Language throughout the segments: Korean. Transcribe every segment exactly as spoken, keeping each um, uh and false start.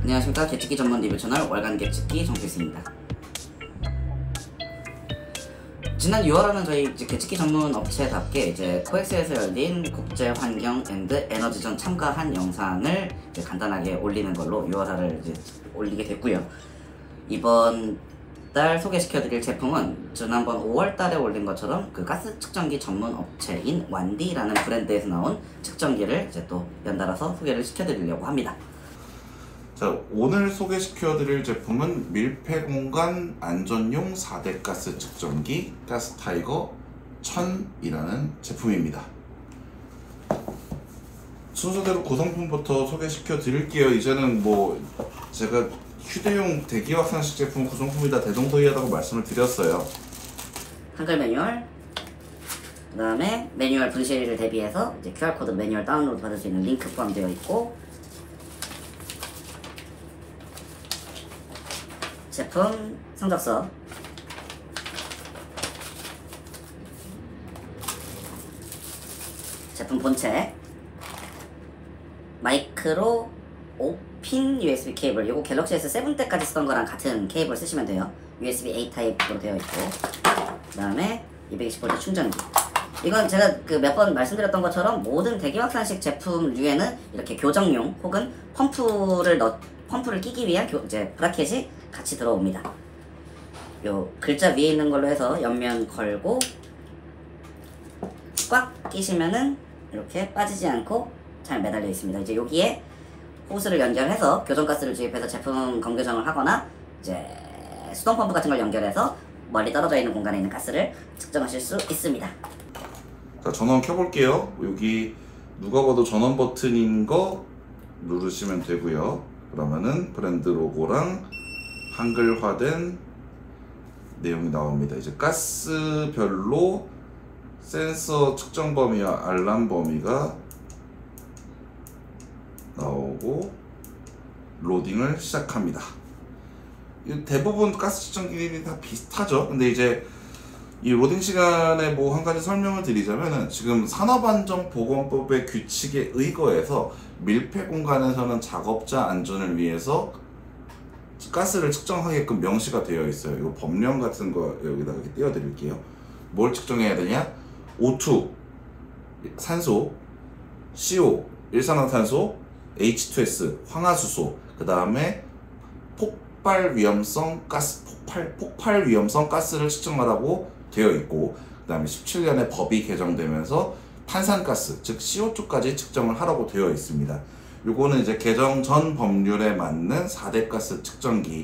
안녕하십니까. 계측기 전문 리뷰 채널 월간 계측기 정필수입니다. 지난 유월에는 저희 이제 계측기 전문 업체답게 이제 코엑스에서 열린 국제환경 앤드 에너지전 참가한 영상을 이제 간단하게 올리는 걸로 유월화를 이제 올리게 됐고요. 이번 달 소개시켜드릴 제품은 지난번 오월 달에 올린 것처럼 그 가스 측정기 전문 업체인 완디라는 브랜드에서 나온 측정기를 이제 또 연달아서 소개를 시켜드리려고 합니다. 자, 오늘 소개시켜드릴 제품은 밀폐공간 안전용 사 대 가스 측정기 가스타이거 천이라는 제품입니다. 순서대로 구성품부터 소개시켜드릴게요. 이제는 뭐 제가 휴대용 대기확산식 제품 구성품이 다 대동소이하다고 말씀을 드렸어요. 한글 매뉴얼, 그 다음에 매뉴얼 분실을 대비해서 이제 큐알코드 매뉴얼 다운로드 받을 수 있는 링크 포함되어 있고, 제품 성적서, 제품 본체, 마이크로 오 핀 유에스비 케이블, 이거 갤럭시 에스 세븐 때까지 쓰던 거랑 같은 케이블 쓰시면 돼요. 유에스비 에이 타입으로 되어 있고, 그 다음에 이백이십 볼트 충전기. 이건 제가 그 몇 번 말씀드렸던 것처럼 모든 대기확산식 제품류에는 이렇게 교정용 혹은 펌프를 넣 펌프를 끼기 위한 교, 이제 브라켓이 같이 들어옵니다. 요 글자 위에 있는 걸로 해서 옆면 걸고 꽉 끼시면은 이렇게 빠지지 않고 잘 매달려 있습니다. 이제 여기에 호스를 연결해서 교정가스를 주입해서 제품 검교정을 하거나 이제 수동 펌프 같은 걸 연결해서 멀리 떨어져 있는 공간에 있는 가스를 측정하실 수 있습니다. 자, 전원 켜볼게요. 여기 누가 봐도 전원 버튼인 거 누르시면 되고요. 그러면은 브랜드 로고랑 한글화된 내용이 나옵니다. 이제 가스별로 센서 측정 범위와 알람 범위가 나오고 로딩을 시작합니다. 대부분 가스 측정기들이 다 비슷하죠. 근데 이제 이 로딩 시간에 뭐 한 가지 설명을 드리자면은, 지금 산업안전보건법의 규칙에 의거해서 밀폐 공간에서는 작업자 안전을 위해서 가스를 측정하게끔 명시가 되어 있어요. 이거 법령 같은 거 여기다가 이렇게 띄워 드릴게요. 뭘 측정해야 되냐? 오 투 산소, 씨 오 일산화탄소, 에이치 투 에스 황화수소, 그 다음에 폭발 위험성 가스 폭발 폭발 위험성 가스를 측정하라고 되어 있고, 그 다음에 십칠 년에 법이 개정되면서 탄산가스 즉 씨 오 투까지 측정을 하라고 되어 있습니다. 요거는 이제 개정 전 법률에 맞는 사 대 가스 측정기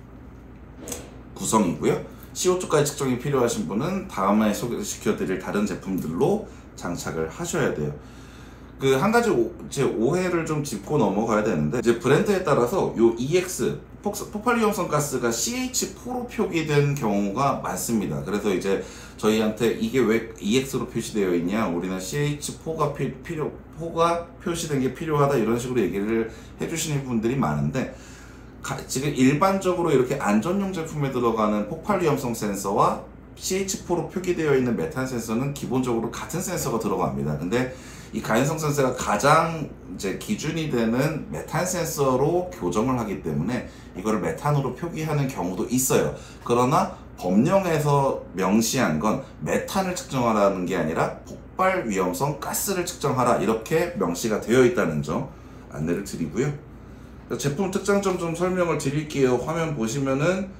구성이고요. 씨 오 투까지 측정이 필요하신 분은 다음에 소개시켜드릴 다른 제품들로 장착을 하셔야 돼요. 그 한 가지 오, 제 오해를 좀 짚고 넘어가야 되는데, 이제 브랜드에 따라서 요 이엑스 폭, 폭발 위험성 가스가 씨 에이치 포로 표기된 경우가 많습니다. 그래서 이제 저희한테 이게 왜 이엑스로 표시되어 있냐, 우리는 씨 에이치 포가 피, 필요 포가 표시된 게 필요하다, 이런 식으로 얘기를 해주시는 분들이 많은데, 가, 지금 일반적으로 이렇게 안전용 제품에 들어가는 폭발 위험성 센서와 씨 에이치 포로 표기되어 있는 메탄 센서는 기본적으로 같은 센서가 들어갑니다. 근데 이 가연성 센서가 가장 이제 기준이 되는 메탄 센서로 교정을 하기 때문에 이거를 메탄으로 표기하는 경우도 있어요. 그러나 법령에서 명시한 건 메탄을 측정하라는 게 아니라 폭발 위험성 가스를 측정하라, 이렇게 명시가 되어 있다는 점 안내를 드리고요. 제품 특장점 좀 설명을 드릴게요. 화면 보시면은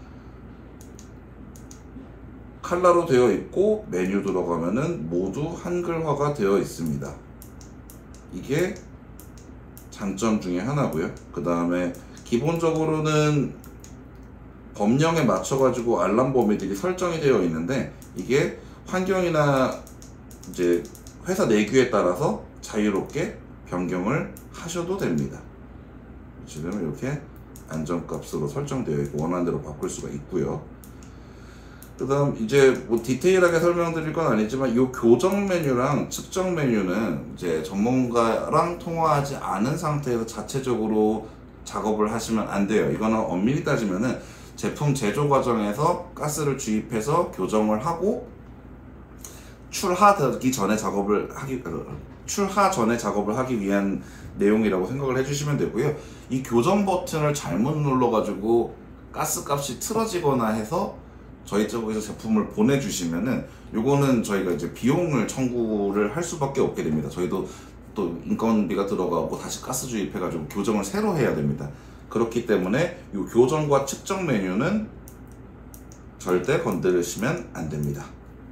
칼라로 되어 있고, 메뉴 들어가면은 모두 한글화가 되어 있습니다. 이게 장점 중에 하나고요. 그 다음에 기본적으로는 법령에 맞춰 가지고 알람 범위들이 설정이 되어 있는데, 이게 환경이나 이제 회사 내규에 따라서 자유롭게 변경을 하셔도 됩니다. 지금 이렇게 안전값으로 설정되어 있고 원하는 대로 바꿀 수가 있고요. 그 다음 이제 뭐 디테일하게 설명드릴 건 아니지만, 이 교정 메뉴랑 측정 메뉴는 이제 전문가랑 통화하지 않은 상태에서 자체적으로 작업을 하시면 안 돼요. 이거는 엄밀히 따지면은 제품 제조 과정에서 가스를 주입해서 교정을 하고 출하되기 전에 작업을 하기 출하 전에 작업을 하기 위한 내용이라고 생각을 해주시면 되고요. 이 교정 버튼을 잘못 눌러가지고 가스값이 틀어지거나 해서 저희 쪽에서 제품을 보내주시면은 요거는 저희가 이제 비용을 청구를 할 수밖에 없게 됩니다. 저희도 또 인건비가 들어가고 다시 가스 주입해가지고 교정을 새로 해야 됩니다. 그렇기 때문에 이 교정과 측정 메뉴는 절대 건드리시면 안 됩니다.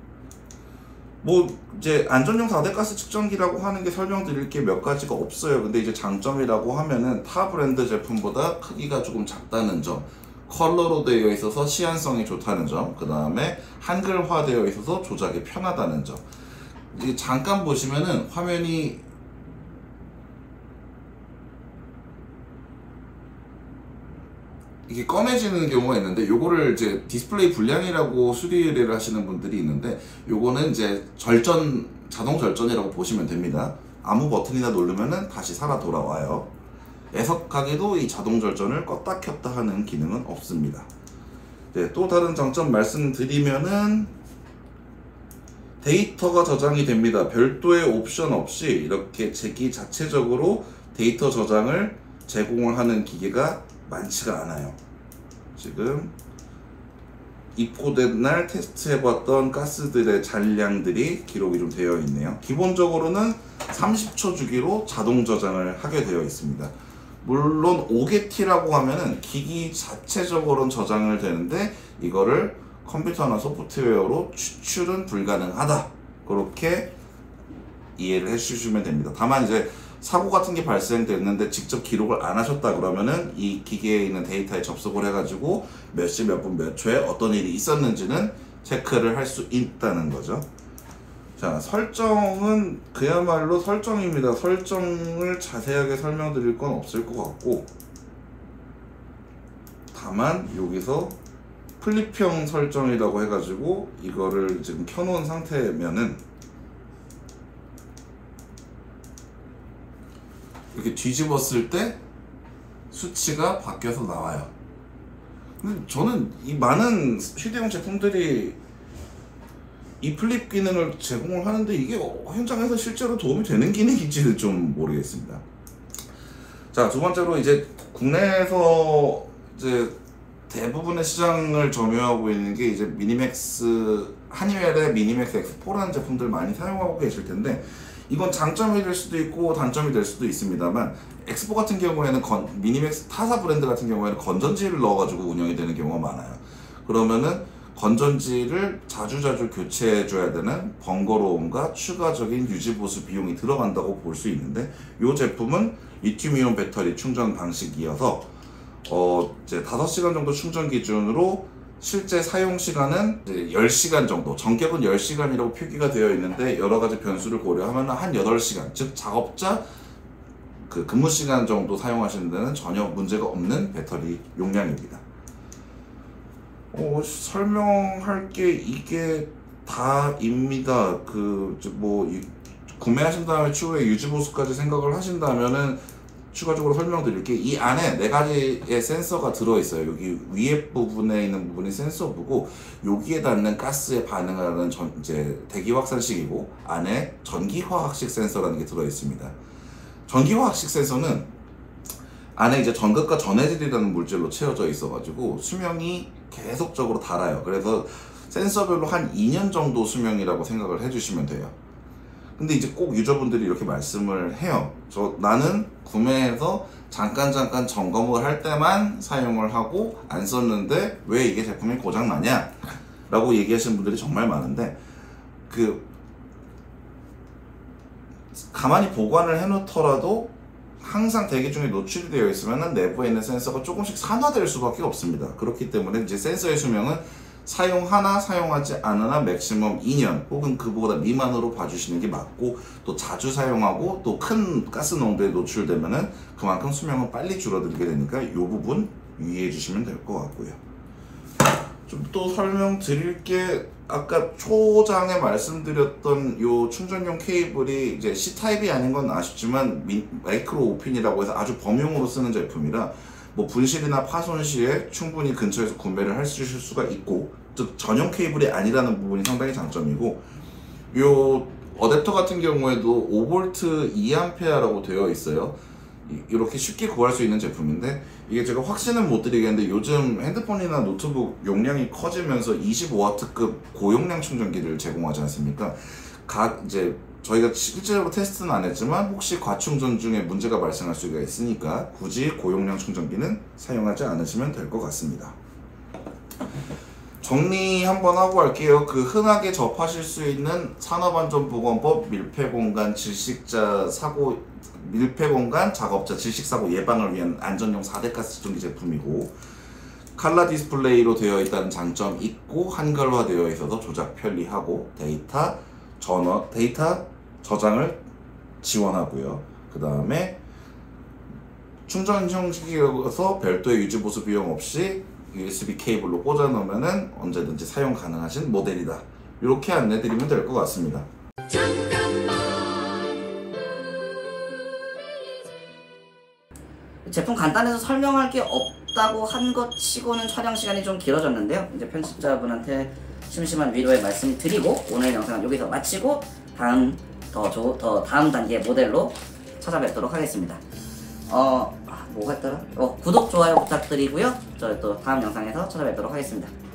뭐 이제 안전용 사 대 가스 측정기라고 하는 게 설명드릴 게 몇 가지가 없어요. 근데 이제 장점이라고 하면은 타 브랜드 제품보다 크기가 조금 작다는 점, 컬러로 되어 있어서 시안성이 좋다는 점, 그 다음에 한글화 되어 있어서 조작이 편하다는 점. 이게 잠깐 보시면은 화면이 이게 검해지는 경우가 있는데, 요거를 이제 디스플레이 불량이라고 수리를 하시는 분들이 있는데, 요거는 이제 절전, 자동 절전이라고 보시면 됩니다. 아무 버튼이나 누르면은 다시 살아 돌아와요. 애석하게도 이 자동 절전을 껐다 켰다 하는 기능은 없습니다. 네, 또 다른 장점 말씀드리면은 데이터가 저장이 됩니다. 별도의 옵션 없이 이렇게 제기 자체적으로 데이터 저장을 제공을 하는 기계가 많지가 않아요. 지금 입고된 날 테스트해봤던 가스들의 잔량들이 기록이 좀 되어 있네요. 기본적으로는 삼십 초 주기로 자동 저장을 하게 되어 있습니다. 물론 오게티라고 하면은 기기 자체적으로는 저장을 되는데 이거를 컴퓨터나 소프트웨어로 추출은 불가능하다, 그렇게 이해를 해주시면 됩니다. 다만 이제 사고 같은 게 발생됐는데 직접 기록을 안 하셨다 그러면은 이 기계에 있는 데이터에 접속을 해가지고 몇 시 몇 분 몇 초에 어떤 일이 있었는지는 체크를 할 수 있다는 거죠. 자, 설정은 그야말로 설정입니다. 설정을 자세하게 설명드릴 건 없을 것 같고, 다만 여기서 플립형 설정이라고 해가지고 이거를 지금 켜놓은 상태면은 이렇게 뒤집었을 때 수치가 바뀌어서 나와요. 근데 저는 이 많은 휴대용 제품들이 이 플립 기능을 제공을 하는데 이게 현장에서 실제로 도움이 되는 기능인지는 좀 모르겠습니다. 자, 두 번째로 이제 국내에서 이제 대부분의 시장을 점유하고 있는 게 이제 미니맥스, 하니웰의 미니맥스 엑스 포라는 제품들 많이 사용하고 계실 텐데, 이건 장점이 될 수도 있고 단점이 될 수도 있습니다만, 엑스포 같은 경우에는 건, 미니맥스 타사 브랜드 같은 경우에는 건전지를 넣어가지고 운영이 되는 경우가 많아요. 그러면은 건전지를 자주자주 교체해 줘야 되는 번거로움과 추가적인 유지보수 비용이 들어간다고 볼 수 있는데, 이 제품은 리튬이온 배터리 충전 방식이어서 어 이제 다섯 시간 정도 충전 기준으로 실제 사용 시간은 이제 열 시간 정도, 전격은 열 시간이라고 표기가 되어 있는데 여러 가지 변수를 고려하면 한 여덟 시간, 즉 작업자 그 근무 시간 정도 사용하시는 데는 전혀 문제가 없는 배터리 용량입니다. 어, 설명할 게 이게 다입니다. 그 뭐 구매하신 다음에 추후에 유지보수까지 생각을 하신다면은 추가적으로 설명드릴 게, 이 안에 네 가지의 센서가 들어있어요. 여기 위에 부분에 있는 부분이 센서부고, 여기에 닿는 가스에 반응하는 전, 이제 대기확산식이고, 안에 전기화학식 센서라는 게 들어있습니다. 전기화학식 센서는 안에 이제 전극과 전해질이라는 물질로 채워져 있어가지고 수명이 계속적으로 달아요. 그래서 센서별로 한 이 년 정도 수명이라고 생각을 해주시면 돼요. 근데 이제 꼭 유저분들이 이렇게 말씀을 해요. 저 나는 구매해서 잠깐 잠깐 점검을 할 때만 사용을 하고 안 썼는데 왜 이게 제품이 고장나냐? 라고 얘기하시는 분들이 정말 많은데, 그 가만히 보관을 해놓더라도 항상 대기 중에 노출이 되어 있으면 내부에 있는 센서가 조금씩 산화될 수밖에 없습니다. 그렇기 때문에 이제 센서의 수명은 사용하나 사용하지 않으나 맥시멈 이 년 혹은 그보다 미만으로 봐주시는 게 맞고, 또 자주 사용하고 또 큰 가스 농도에 노출되면은 그만큼 수명은 빨리 줄어들게 되니까 이 부분 유의해 주시면 될 것 같고요. 좀 또 설명드릴 게, 아까 초장에 말씀드렸던 요 충전용 케이블이 이제 C타입이 아닌 건 아쉽지만 미, 마이크로 오핀이라고 해서 아주 범용으로 쓰는 제품이라 뭐 분실이나 파손 시에 충분히 근처에서 구매를 하실 수가 있고, 즉 전용 케이블이 아니라는 부분이 상당히 장점이고, 요 어댑터 같은 경우에도 오 볼트 이 앰페어라고 되어 있어요. 이- 이렇게 쉽게 구할 수 있는 제품인데 이게 제가 확신은 못 드리겠는데 요즘 핸드폰이나 노트북 용량이 커지면서 이십오 와트급 고용량 충전기를 제공하지 않습니까? 각 이제 저희가 실제로 테스트는 안 했지만 혹시 과충전 중에 문제가 발생할 수가 있으니까 굳이 고용량 충전기는 사용하지 않으시면 될 것 같습니다. 정리 한번 하고 할게요. 그 흔하게 접하실 수 있는 산업안전보건법 밀폐공간 질식자 사고 밀폐공간 작업자 질식사고 예방을 위한 안전용 사 대 가스 충전기 제품이고 칼라 디스플레이로 되어 있다는 장점 있고 한글화 되어 있어서 조작 편리하고 데이터 전원 데이터 저장을 지원하고요. 그 다음에 충전 형식이어서 별도의 유지 보수 비용 없이 유에스비 케이블로 꽂아 놓으면은 언제든지 사용 가능하신 모델이다. 이렇게 안내 드리면 될 것 같습니다. 제품 간단해서 설명할 게 없다고 한 것 치고는 촬영 시간이 좀 길어졌는데요. 이제 편집자분한테 심심한 위로의 말씀 드리고 오늘 영상은 여기서 마치고 다음 더, 조, 더 다음 단계 모델로 찾아뵙도록 하겠습니다. 어, 아, 뭐가 있더라? 어, 구독, 좋아요 부탁드리고요. 저 또 다음 영상에서 찾아뵙도록 하겠습니다.